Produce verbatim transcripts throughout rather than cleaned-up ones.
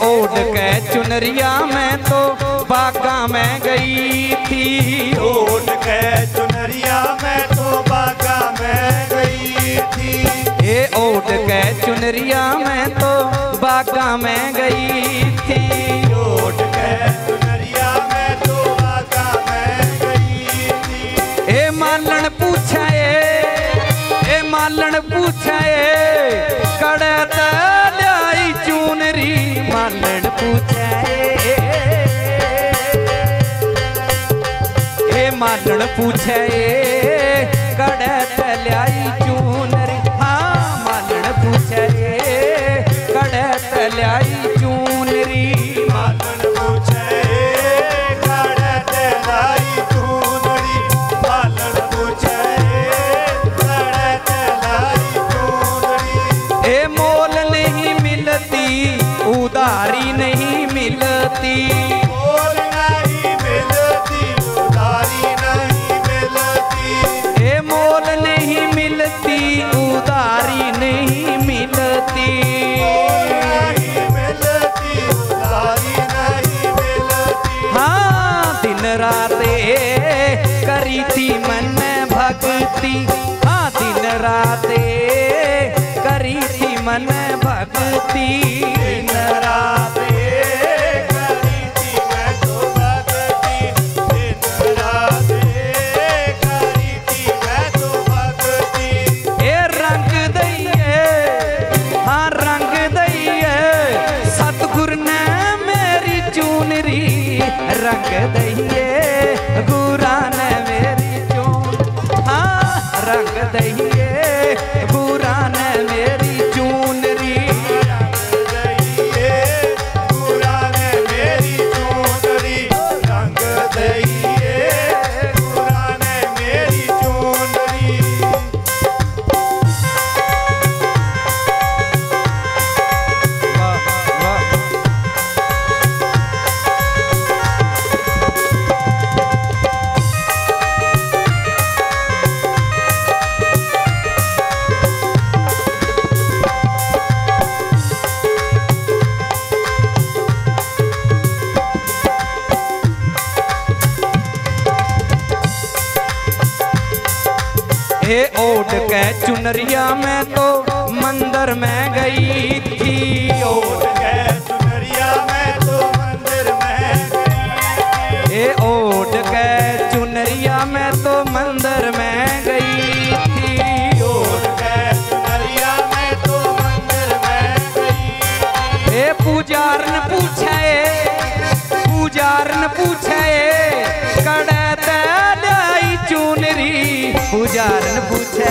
ओढ़ के चुनरिया मैं तो बागा में गई थी। ओढ़ के चुनरिया मैं तो बागा में गई थी। ए ओढ़ के चुनरिया मैं तो बागा में गई थी। ओढ़ के चुनरिया मैं तो बागा में गई थी। ए मालन पूछे ए मालन पूछे कड़े लाई चुनरी। मालन पूछे ए मालन पूछे कड़े लाई चुनरी। हाँ मालन पूछे कड़े लाई चुनरी। मालन पूछे कड़े लाई चुनरी। मालन पूछे कड़े लाई चुनरी। ए मोल नहीं मिलती उधारी नहीं मिलती। मोल नहीं मिलती उधारी नहीं मिलती। ए मोल नहीं मिलती उधारी नहीं मिलती। मोल नहीं मिलती उधारी नहीं मिलती। हाँ दिन रात करी थी मन भक्ति। हाँ दिन रात करी थी मन भक्ति। दिन रात करी थी मैं तो भक्ति। दिन रात करी थी मैं तो भक्ति। ए रंग दइए हाँ रंग दइए सतगुर ने मेरी चुनरी। रंग दइए गुरा ने मेरी चून। हाँ रंग दइए गुरा ने मेरी चुनरी। गुरा ने मेरी चुनरी। रंग दइए गुरा ने मेरी चुनरी। वाह वाह ए ओढ़ के चुनरिया मैं तो मंदिर में गई थी। ओढ़ के चुनरिया मैं तो मंदिर में गई। ए ओढ़ के चुनरिया मैं तो मंदिर में गई थी। ओढ़ के चुनरिया मैं तो मंदिर में गई। ए पुजारन पूछे पुजारन पूछे कड़े लाई चुनरी। पुजारन पूछे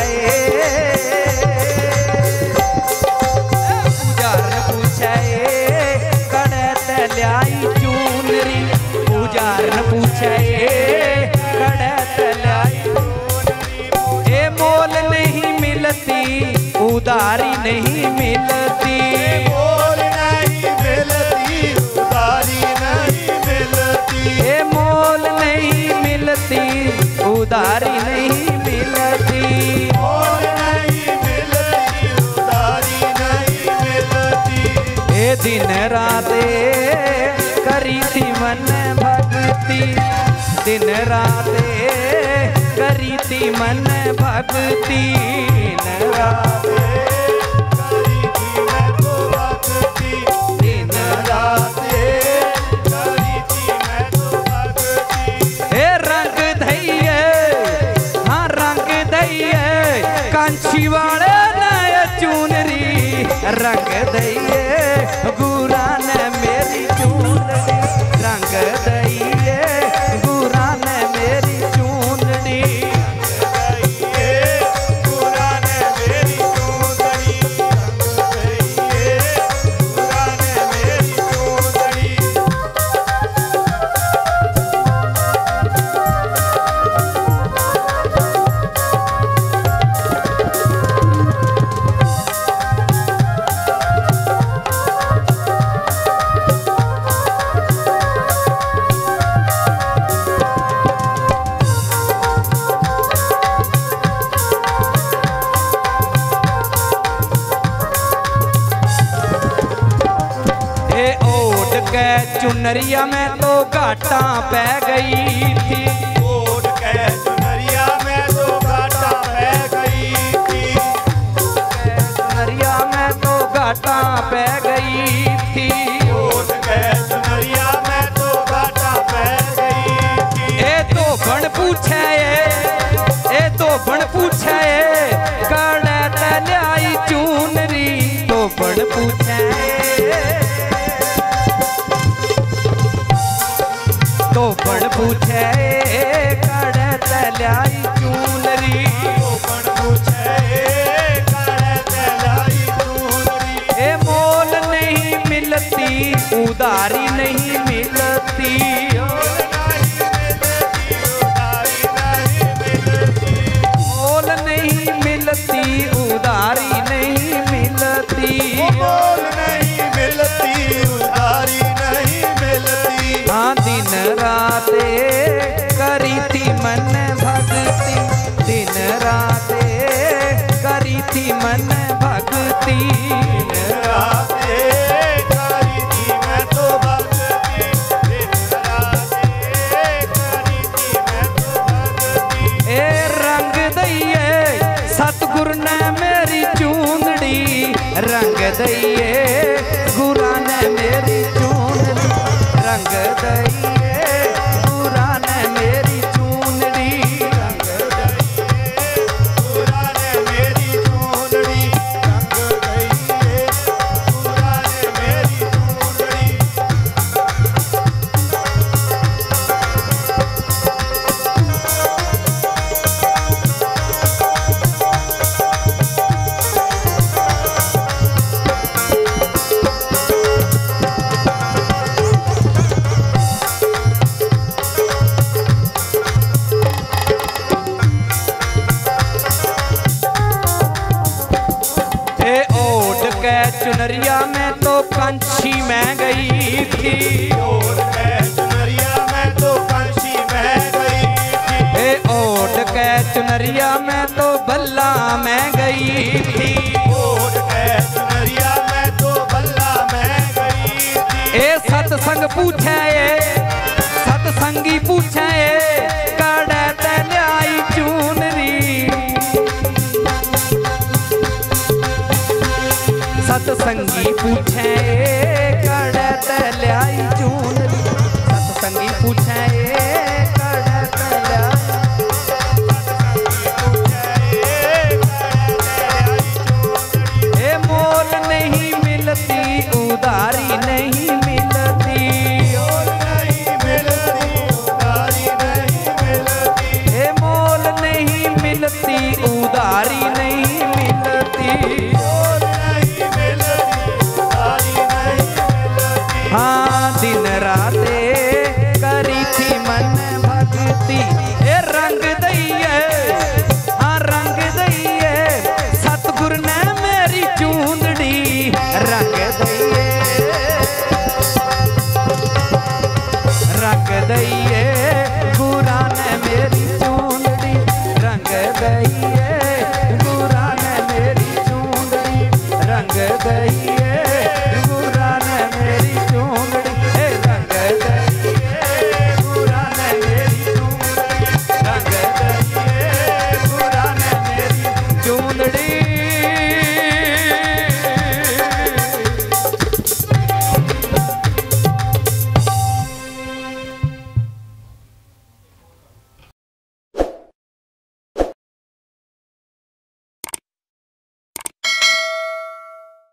पुजारन पूछे कड़े लाई चुनरी। पुजारन पूछे कड़े लाई। ए मोल नहीं मिलती उधारी नहीं मिलती। मोल नहीं मिलती उधारी नहीं मिलती। ए मोल नहीं मिलती उधारी नहीं मिलती। मोल नहीं मिलती उधारी नहीं मिलती। ए दिन रात करी थी मन भक्ति। दिन रात करी थी मन भक्ति। दिन रात करी थी मैं तो भक्ति। दिन रात करी थी मैं तो भक्ति। ए रंग धइए हाँ रंग धइए कांची वाले नए चुनरी। रंग धइए गुरा ने मेरी चुनरी। रंग धइए गुरा ने मेरी चुनरी। गुरा ने मेरी चुनरी। के चुनरिया में तो घाटा पै गई थी। ओढ़ के चुनरिया में तो घाटा पै गई थी। चुनरिया में तो घाटा पै गई थी। ओढ़ के चुनरिया में तो घाटा पै गई थी। ए तो बन पूछे ए तो बन पूछे कड़े तलाई चुनरी तो बन पूछे तो बन पूछे कड़े तलाई चुनरी तो बन पूछे कड़े तलाई चुनरी। ए मोल नहीं मिलती उधारी नहीं मिलती। मोल नहीं मिलती उधारी नहीं मिलती। मोल नहीं मिलती उधारी नहीं मिलती। हाँ दिन रात करी थी मन भक्ति। दिन रात करी थी मन भक्ति। दिन रात करी थी मैं तो भक्ति। दिन रात करी थी मैं तो भक्ति। ए रंग दइए सतगुरु ने मेरी चूंदड़ी। रंग दइए गुरा ने मेरी चूंदड़ी। रंग दइए गुरा ने मेरी चूंदड़ी। रंग दइए गुरा ने मेरी चूंदड़ी। रंग दइए गुरा ने मेरी चूंदड़ी। ए ओढ़ के चुनरिया में तो पंछी मैं गई थी। ओढ़ के चुनरिया में तो पंछी मैं गई थी। ए ओढ़ के चुनरिया में तो बल्ला मैं गई थी। ओढ़ के चुनरिया में तो बल्ला मैं गई थी। ए सत्संग पूछे सत्संगी पूछे कड़े तलाई चुनरी। सत्संगी पूछे कड़े तलाई चुनरी। सत्संगी पूछे कड़े तलाई। ए मोल नहीं मिलती उधारी नहीं मिलती। मोल नहीं मिलती उधारी नहीं मिलती। ए मोल नहीं मिलती उधारी नहीं मिलती। मोल नहीं मिलती उधारी नहीं मिलती। हाँ